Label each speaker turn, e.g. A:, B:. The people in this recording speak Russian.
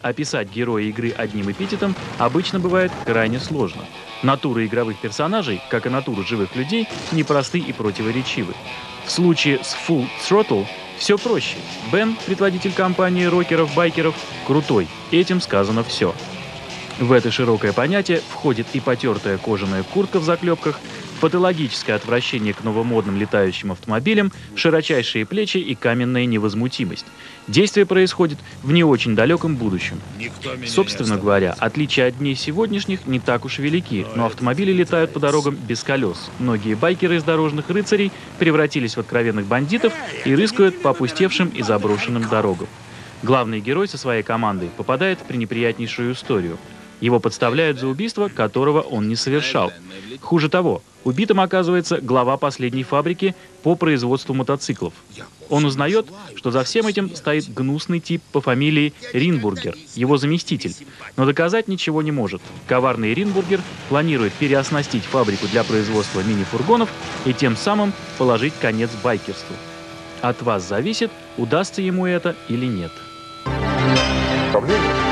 A: описать героя игры одним эпитетом обычно бывает крайне сложно. Натуры игровых персонажей, как и натуры живых людей, непросты и противоречивы. В случае с Full Throttle все проще. Бен, предводитель компании рокеров-байкеров, крутой. Этим сказано все. В это широкое понятие входит и потертая кожаная куртка в заклепках, патологическое отвращение к новомодным летающим автомобилям, широчайшие плечи и каменная невозмутимость. Действие происходит в не очень далеком будущем. Собственно говоря, отличия от дней сегодняшних не так уж велики, но автомобили летают по дорогам без колес. Многие байкеры из дорожных рыцарей превратились в откровенных бандитов и рыскают по опустевшим и заброшенным дорогам. Главный герой со своей командой попадает в пренеприятнейшую историю. Его подставляют за убийство, которого он не совершал. Хуже того, убитым оказывается глава последней фабрики по производству мотоциклов. Он узнает, что за всем этим стоит гнусный тип по фамилии Ринбургер, его заместитель, но доказать ничего не может. Коварный Ринбургер планирует переоснастить фабрику для производства мини-фургонов и тем самым положить конец байкерству. От вас зависит, удастся ему это или нет.
B: Проблема?